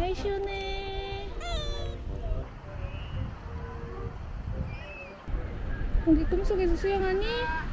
아이 시원해. 공기 꿈속에서 수영하니?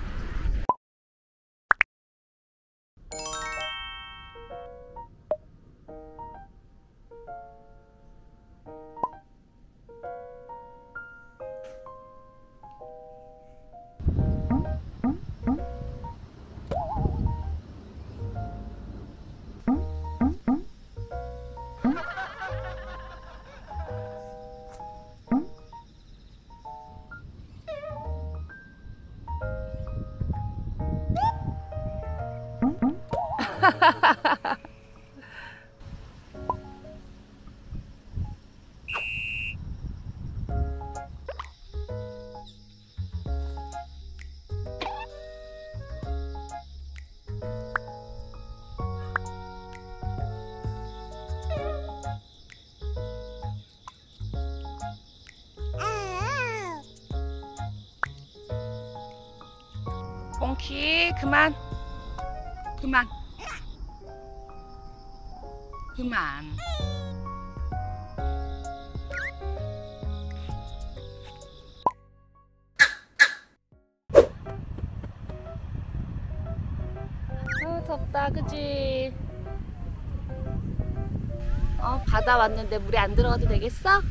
몽키 그만 그만 그만. 덥다 그지? 바다 왔는데 물에 안 들어가도 되겠어?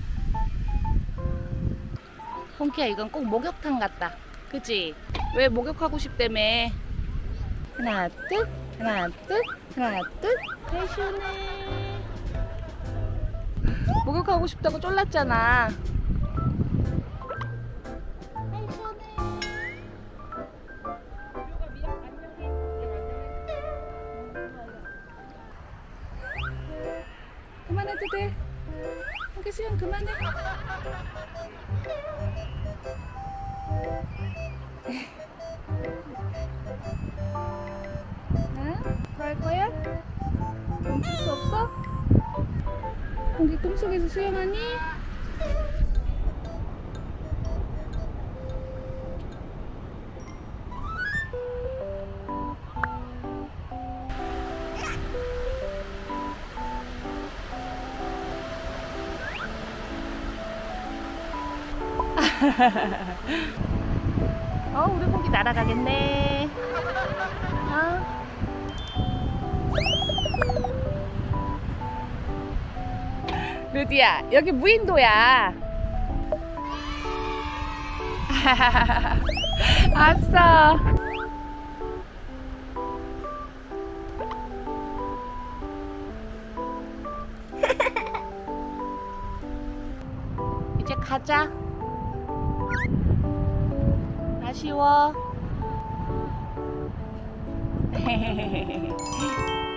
몽키야 이건 꼭 목욕탕 같다 그지? 왜 목욕하고 싶다며? 하나 뜻 하나 뜻 하나 뜻. 아이 시원해. 목욕하고 싶다고 쫄랐잖아. 아이 시원해. 그만해도 돼. 이렇게 수영 그만해. 더 할 거야? 멈출 수 없어? 공기 꿈속에서 수영하니? 우리 공기 날아가겠네. 루디야 여기 무인도야. 아싸. 이제 가자. 아쉬워.